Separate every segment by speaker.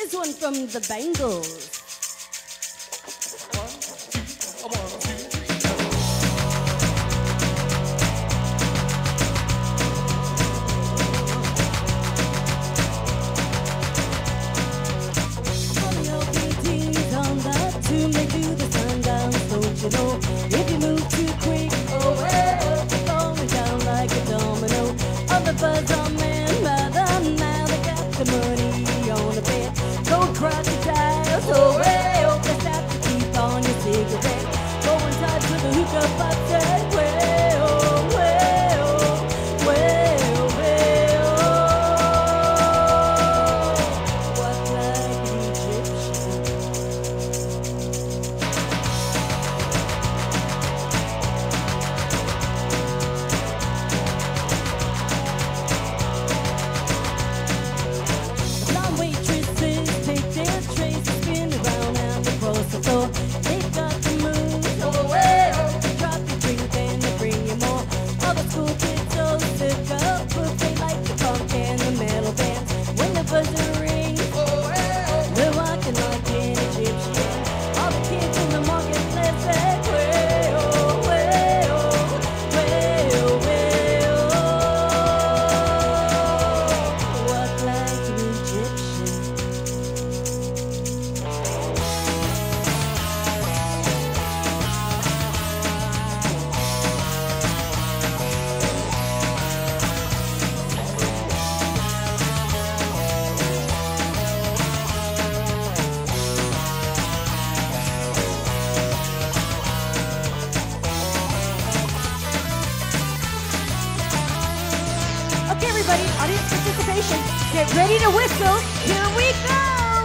Speaker 1: This one from the Bengals.
Speaker 2: They do the sundowns, don't you know? If you move too quick, oh well, you're falling down like a domino. All the buzz on men, now they got the money on the bed. Go crocodiles, oh well, just have to keep on your cigarette. Go and touch with the hookah up that well, well, well, well. What like an Egyptian? They've got the moves, oh well. Drop your drink and they bring you more. All the school kids so sick up, but they like the punk and the metal bands. When the buzzer rings, oh well, they're walking like an Egyptian. All the kids in the marketplace say, well, well, well, well. Walk like an Egyptian. Okay, everybody, audience participation. Get ready to whistle. Here we go.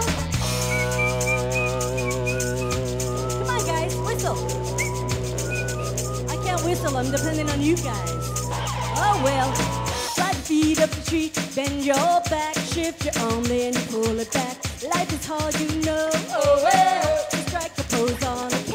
Speaker 2: Come on, guys, whistle. I can't whistle. I'm depending on you guys. Oh, well. Slide your feet up the tree. Bend your back. Shift your arm, then you pull it back. Life is hard, you know. Oh, well. Strike a pose on a